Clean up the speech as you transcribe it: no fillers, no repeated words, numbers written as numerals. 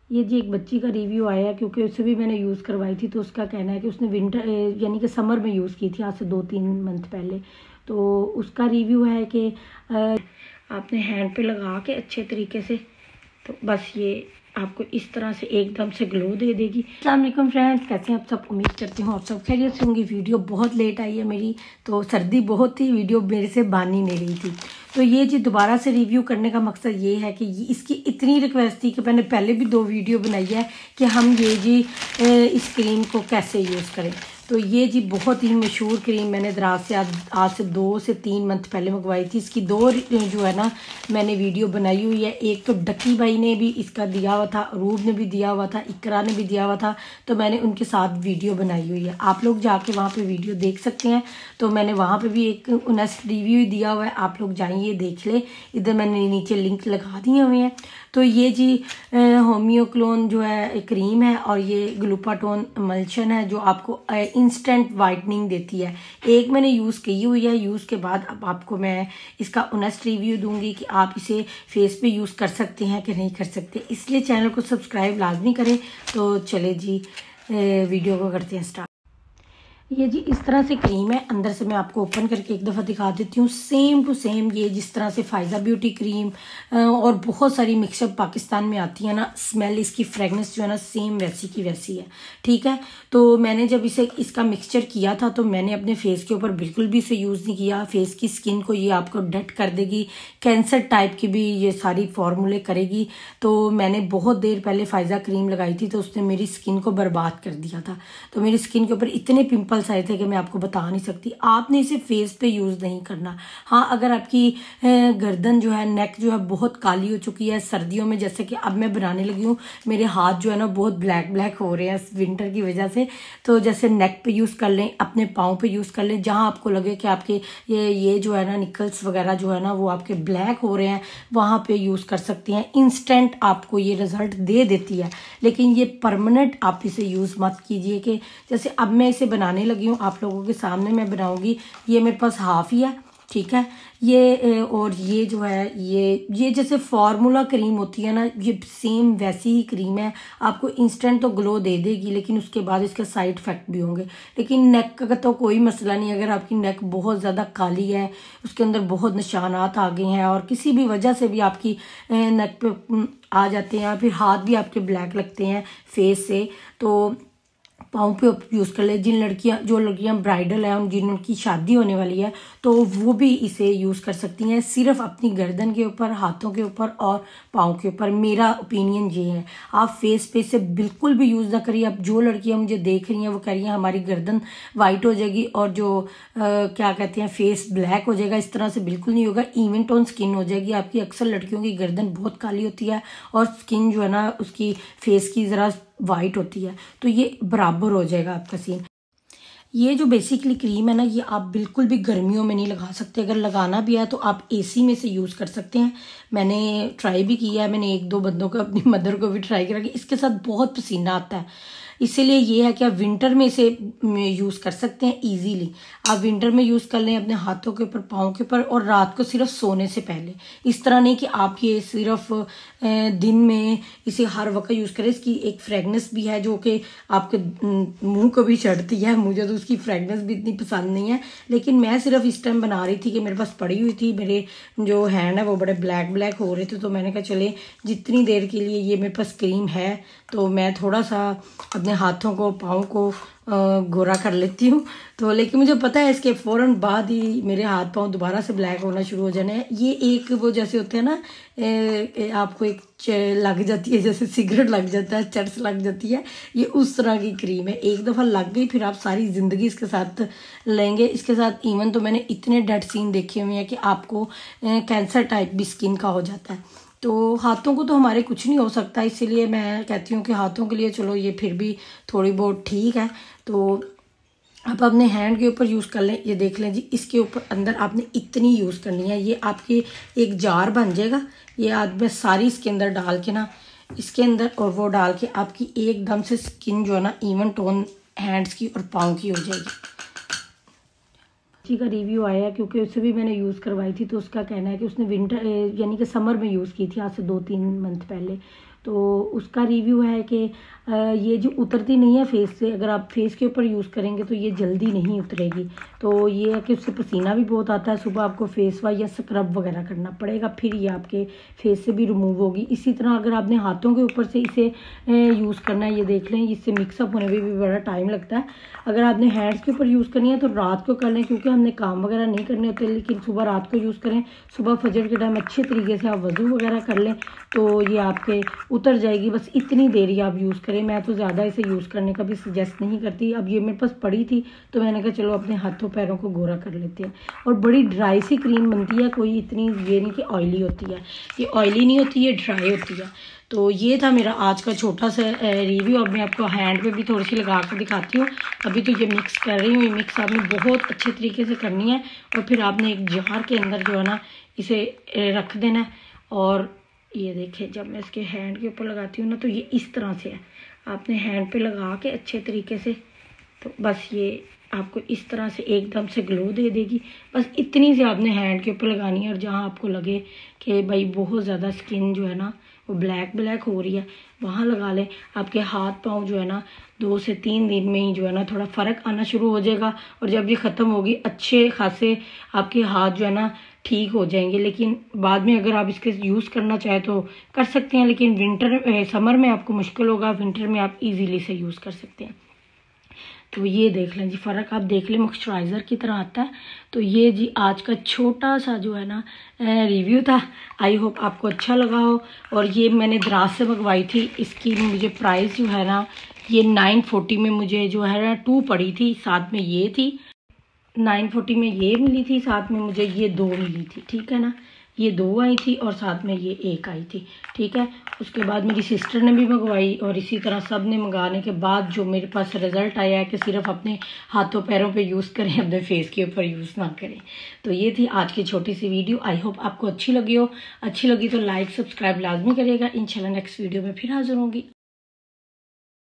ये जी एक बच्ची का रिव्यू आया है, क्योंकि उसे भी मैंने यूज़ करवाई थी, तो उसका कहना है कि उसने विंटर यानी कि समर में यूज़ की थी, आज से 2-3 मंथ पहले। तो उसका रिव्यू है कि आपने हैंड पे लगा के अच्छे तरीके से, तो बस ये आपको इस तरह से एकदम से ग्लो दे देगी। अस्सलाम वालेकुम फ्रेंड्स, कैसे हैं आप सब? उम्मीद करती हूँ आप सब खैरियत से होंगी। वीडियो बहुत लेट आई है मेरी, तो सर्दी बहुत थी, वीडियो मेरे से बन ही नहीं रही थी। तो ये जी दोबारा से रिव्यू करने का मकसद ये है कि इसकी इतनी रिक्वेस्ट थी कि मैंने पहले भी 2 वीडियो बनाई है कि हम ये जी इस क्रीम को कैसे यूज़ करें। तो ये जी बहुत ही मशहूर क्रीम मैंने दराज से आज से 2 से 3 मंथ पहले मंगवाई थी। इसकी 2 जो है ना मैंने वीडियो बनाई हुई है। एक तो डक्की भाई ने भी इसका दिया हुआ था, रूब ने भी दिया हुआ था, इकरा ने भी दिया हुआ था, तो मैंने उनके साथ वीडियो बनाई हुई है। आप लोग जाके वहाँ पे वीडियो देख सकते हैं। तो मैंने वहाँ पे भी एक ऑनेस्ट रिव्यू दिया हुआ है, आप लोग जाइए देख ले। इधर मैंने नीचे लिंक लगा दिए हुए हैं। तो ये जी होम्योक्लोन जो है क्रीम है, और ये ग्लूटाथोन एमल्शन है जो आपको इंस्टेंट वाइटनिंग देती है। एक मैंने यूज़ की हुई है, यूज़ के बाद अब आपको मैं इसका ऑनेस्ट रिव्यू दूंगी कि आप इसे फेस पे यूज़ कर सकते हैं कि नहीं कर सकते। इसलिए चैनल को सब्सक्राइब लाजमी करें। तो चले जी वीडियो को करते हैं स्टार्ट। ये जी इस तरह से क्रीम है। अंदर से मैं आपको ओपन करके एक दफ़ा दिखा देती हूँ। सेम टू सेम ये जिस तरह से फ़ायज़ा ब्यूटी क्रीम और बहुत सारी मिक्सअप पाकिस्तान में आती है ना, स्मेल इसकी फ्रेगनेंस जो है ना सेम वैसी की वैसी है। ठीक है, तो मैंने जब इसका मिक्सचर किया था तो मैंने अपने फेस के ऊपर बिल्कुल भी इसे यूज़ नहीं किया। फेस की स्किन को ये आपको डेड कर देगी, कैंसर टाइप की भी ये सारी फॉर्मूले करेगी। तो मैंने बहुत देर पहले फ़ायज़ा क्रीम लगाई थी, तो उसने मेरी स्किन को बर्बाद कर दिया था। तो मेरी स्किन के ऊपर इतने पिंपल आए थे कि मैं आपको बता नहीं सकती। आपने इसे फेस पे यूज़ नहीं करना। हाँ, अगर आपकी गर्दन जो है, नेक जो है बहुत काली हो चुकी है सर्दियों में, जैसे कि अब मैं बनाने लगी हूँ, मेरे हाथ जो है ना बहुत ब्लैक ब्लैक हो रहे हैं विंटर की वजह से। तो जैसे नेक पे यूज़ कर लें, अपने पाँव पे यूज़ कर लें, जहाँ आपको लगे कि आपके ये जो है ना निकल्स वगैरह जो है ना वो आपके ब्लैक हो रहे हैं, वहाँ पे यूज़ कर सकती हैं। इंस्टेंट आपको ये रिजल्ट दे देती है, लेकिन ये परमानेंट आप इसे यूज़ मत कीजिए। कि जैसे अब मैं इसे बनाने लगी हूँ, आप लोगों के सामने मैं बनाऊंगी। ये मेरे पास हाफ ही है, ठीक है। ये और ये जो है ये जैसे फार्मूला क्रीम होती है ना, ये सेम वैसी ही क्रीम है। आपको इंस्टेंट तो ग्लो दे देगी, लेकिन उसके बाद इसके साइड इफेक्ट भी होंगे। लेकिन नेक का तो कोई मसला नहीं। अगर आपकी नेक बहुत ज़्यादा काली है, उसके अंदर बहुत निशानात आ गए हैं, और किसी भी वजह से भी आपकी नेक पे आ जाते हैं, फिर हाथ भी आपके ब्लैक लगते हैं फेस से, तो पाँव पे यूज़ कर ले। जो लड़कियां ब्राइडल हैं, जिनकी शादी होने वाली है, तो वो भी इसे यूज़ कर सकती हैं, सिर्फ अपनी गर्दन के ऊपर, हाथों के ऊपर और पाँव के ऊपर। मेरा ओपिनियन ये है, आप फेस पे इसे बिल्कुल भी यूज़ ना करिए। अब जो लड़कियां मुझे देख रही हैं वो कह रही हैं हमारी गर्दन वाइट हो जाएगी और जो क्या कहते हैं फेस ब्लैक हो जाएगा। इस तरह से बिल्कुल नहीं होगा। इवन टोन स्किन हो जाएगी आपकी। अक्सर लड़कियों की गर्दन बहुत काली होती है और स्किन जो है ना उसकी फेस की ज़रा वाइट होती है, तो ये बराबर हो जाएगा आपका सीन। ये जो बेसिकली क्रीम है ना, ये आप बिल्कुल भी गर्मियों में नहीं लगा सकते। अगर लगाना भी है तो आप एसी में से यूज़ कर सकते हैं। मैंने ट्राई भी किया है, मैंने 1-2 बंदों को, अपनी मदर को भी ट्राई किया कि इसके साथ बहुत पसीना आता है। इसीलिए ये है कि आप विंटर में इसे यूज़ कर सकते हैं इजीली। आप विंटर में यूज़ कर लें अपने हाथों के ऊपर, पाँव के ऊपर, और रात को सिर्फ सोने से पहले। इस तरह नहीं कि आप ये सिर्फ दिन में इसे हर वक्त यूज़ करें। इसकी एक फ्रेगनेंस भी है जो कि आपके मुंह को भी चढ़ती है। मुझे तो उसकी फ्रेगनेंस भी इतनी पसंद नहीं है, लेकिन मैं सिर्फ इस टाइम बना रही थी कि मेरे पास पड़ी हुई थी, मेरे जो हैंड है वो बड़े ब्लैक ब्लैक हो रहे थे, तो मैंने कहा चले जितनी देर के लिए ये मेरे पास क्रीम है तो मैं थोड़ा सा अपने हाथों को, पाँव को गोरा कर लेती हूँ। तो लेकिन मुझे पता है इसके फ़ौरन बाद ही मेरे हाथ पाँव दोबारा से ब्लैक होना शुरू हो जाने हैं। ये एक वो जैसे होते हैं ना, आपको एक लग जाती है, जैसे सिगरेट लग जाता है, चर्च लग जाती है, ये उस तरह की क्रीम है। एक दफ़ा लग गई फिर आप सारी ज़िंदगी इसके साथ लेंगे। इसके साथ इवन तो मैंने इतने डेड सीन देखे हुए हैं कि आपको कैंसर टाइप भी स्किन का हो जाता है। तो हाथों को तो हमारे कुछ नहीं हो सकता, इसीलिए मैं कहती हूँ कि हाथों के लिए चलो ये फिर भी थोड़ी बहुत ठीक है। तो आप अपने हैंड के ऊपर यूज़ कर लें। ये देख लें जी, इसके ऊपर अंदर आपने इतनी यूज़ करनी है, ये आपकी एक जार बन जाएगा। ये आज मैं सारी इसके अंदर डाल के ना, इसके अंदर और वो डाल के आपकी एकदम से स्किन जो है ना इवन टोन हैंड्स की और पाँव की हो जाएगी। का रिव्यू आया है, क्योंकि उसे भी मैंने यूज़ करवाई थी, तो उसका कहना है कि उसने विंटर यानी कि समर में यूज़ की थी, आज से 2-3 मंथ पहले। तो उसका रिव्यू है कि ये जो उतरती नहीं है फेस से, अगर आप फेस के ऊपर यूज़ करेंगे तो ये जल्दी नहीं उतरेगी। तो ये है कि उससे पसीना भी बहुत आता है, सुबह आपको फेस वॉश या स्क्रब वगैरह करना पड़ेगा, फिर ये आपके फेस से भी रिमूव होगी। इसी तरह अगर आपने हाथों के ऊपर से इसे यूज़ करना है, ये देख लें, इससे मिक्सअप होने में भी बड़ा टाइम लगता है। अगर आपने हैंड्स के ऊपर यूज़ करनी है तो रात को कर लें, क्योंकि हमने काम वगैरह नहीं करने होते, लेकिन सुबह रात को यूज़ करें। सुबह फजर के टाइम अच्छे तरीके से आप वज़ू वगैरह कर लें तो ये आपके उतर जाएगी। बस इतनी देर ही आप यूज़ करें, मैं तो ज़्यादा इसे यूज़ करने का भी सजेस्ट नहीं करती। अब ये मेरे पास पड़ी थी तो मैंने कहा चलो अपने हाथों पैरों को गोरा कर लेते हैं। और बड़ी ड्राई सी क्रीम बनती है, कोई इतनी ये नहीं कि ऑयली होती है, ये ऑयली नहीं होती, ये ड्राई होती है। तो ये था मेरा आज का छोटा सा रिव्यू। अब मैं आपको हैंड पे भी थोड़ी सी लगा कर दिखाती हूँ। अभी तो ये मिक्स कर रही हूँ। ये मिक्स आपने बहुत अच्छे तरीके से करनी है और फिर आपने एक जार के अंदर जो है ना इसे रख देना है। और ये देखिए, जब मैं इसके हैंड के ऊपर लगाती हूँ ना तो ये इस तरह से है, आपने हैंड पे लगा के अच्छे तरीके से, तो बस ये आपको इस तरह से एकदम से ग्लो दे देगी। बस इतनी सी आपने हैंड के ऊपर लगानी है, और जहाँ आपको लगे कि भाई बहुत ज़्यादा स्किन जो है ना वो ब्लैक ब्लैक हो रही है, वहाँ लगा लें। आपके हाथ पाँव जो है ना 2 से 3 दिन में ही जो है ना थोड़ा फ़र्क आना शुरू हो जाएगा, और जब ये ख़त्म होगी अच्छे खासे आपके हाथ जो है ना ठीक हो जाएंगे। लेकिन बाद में अगर आप इसके यूज़ करना चाहें तो कर सकते हैं, लेकिन समर में आपको मुश्किल होगा, विंटर में आप इजीली से यूज़ कर सकते हैं। तो ये देख लें जी, फ़र्क आप देख लें, मॉइस्चराइज़र की तरह आता है। तो ये जी आज का छोटा सा जो है ना रिव्यू था। आई होप आपको अच्छा लगा हो। और ये मैंने दराज से मंगवाई थी, इसकी मुझे प्राइस जो है ना ये 940 में मुझे जो है ना 2 पड़ी थी, साथ में ये थी 940 में ये मिली थी, साथ में मुझे ये 2 मिली थी, ठीक है ना। ये 2 आई थी और साथ में ये 1 आई थी, ठीक है। उसके बाद मेरी सिस्टर ने भी मंगवाई, और इसी तरह सब ने मंगाने के बाद जो मेरे पास रिज़ल्ट आया है कि सिर्फ अपने हाथों पैरों पे यूज़ करें, अपने फेस के ऊपर यूज़ ना करें। तो ये थी आज की छोटी सी वीडियो। आई होप आपको अच्छी लगी हो। अच्छी लगी तो लाइक सब्सक्राइब लाजमी करिएगा। इंशाल्लाह नेक्स्ट वीडियो में फिर हाजिर होंगी।